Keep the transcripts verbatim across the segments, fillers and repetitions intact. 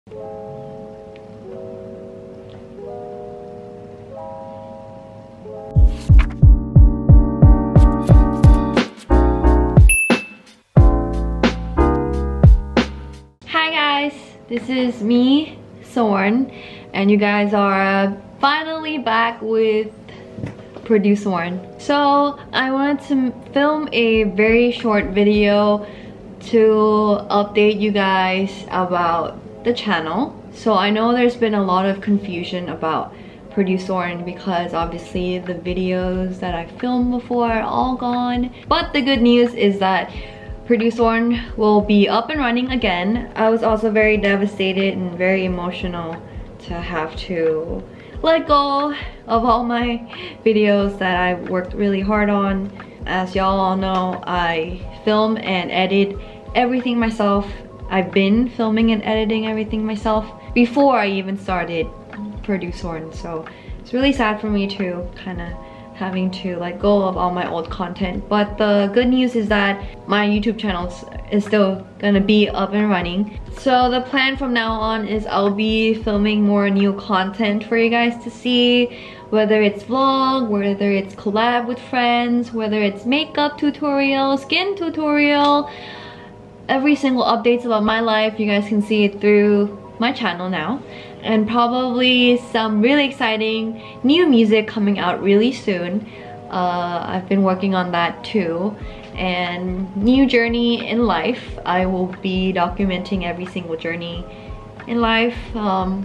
Hi guys, this is me, Sorn, and you guys are finally back with Produce Sorn. So I wanted to film a very short video to update you guys about the channel. So I know there's been a lot of confusion about Produce Sorn because obviously the videos that I filmed before are all gone. But the good news is that Produce Sorn will be up and running again. I was also very devastated and very emotional to have to let go of all my videos that I worked really hard on. As y'all all know, I film and edit everything myself. I've been filming and editing everything myself before I even started Produce Sorn, so it's really sad for me to kind of having to let go of all my old content. But the good news is that my YouTube channel is still gonna be up and running. So the plan from now on is I'll be filming more new content for you guys to see, whether it's vlog, whether it's collab with friends, whether it's makeup tutorial, skin tutorial, every single updates about my life. You guys can see it through my channel now, and probably some really exciting new music coming out really soon. uh, I've been working on that too, and new journey in life. I will be documenting every single journey in life um,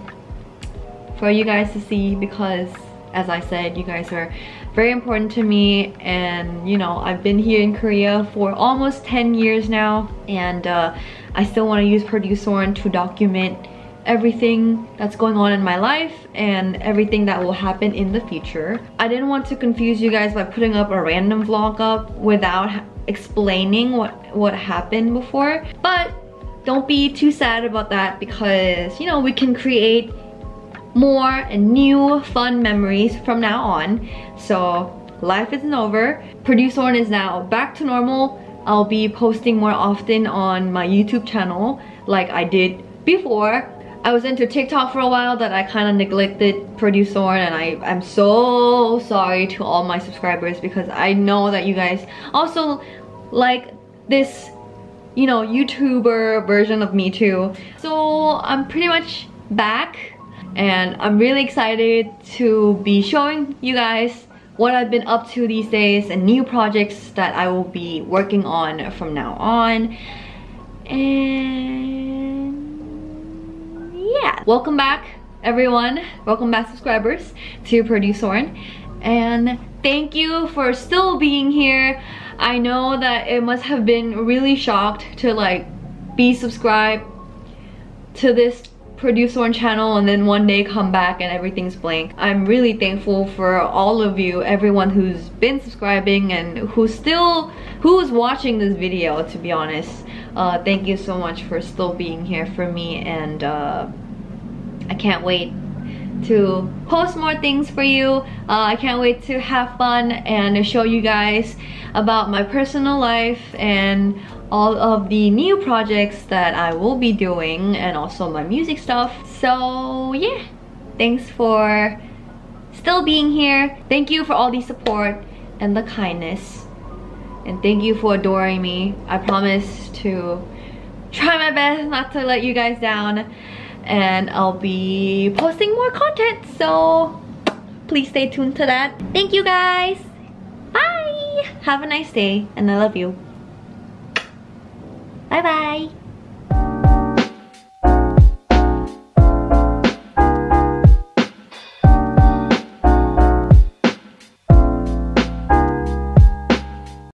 for you guys to see, because as I said, you guys are very important to me. And you know, I've been here in Korea for almost ten years now, and uh, I still want to use Produce Sorn to document everything that's going on in my life and everything that will happen in the future. I didn't want to confuse you guys by putting up a random vlog up without explaining what what happened before, but don't be too sad about that, because you know, we can create more and new fun memories from now on. So life isn't over. Produce Sorn is now back to normal. I'll be posting more often on my YouTube channel like I did before. I was into TikTok for a while that I kind of neglected Produce Sorn, and I, I'm so sorry to all my subscribers, because I know that you guys also like this, you know, YouTuber version of me too. So I'm pretty much back, and I'm really excited to be showing you guys what I've been up to these days and new projects that I will be working on from now on. And yeah, welcome back everyone, welcome back subscribers to Produce Sorn, and thank you for still being here. I know that it must have been really shocked to like be subscribed to this Produce Sorn channel and then one day come back and everything's blank. I'm really thankful for all of you, everyone who's been subscribing and who's still who's watching this video, to be honest. Uh, thank you so much for still being here for me, and uh, I can't wait to post more things for you. uh, I can't wait to have fun and show you guys about my personal life and all of the new projects that I will be doing, and also my music stuff. So yeah, thanks for still being here. Thank you for all the support and the kindness, and thank you for adoring me. I promise to try my best not to let you guys down, and I'll be posting more content, so please stay tuned to that. Thank you guys. Bye. Have a nice day, and I love you. Bye bye.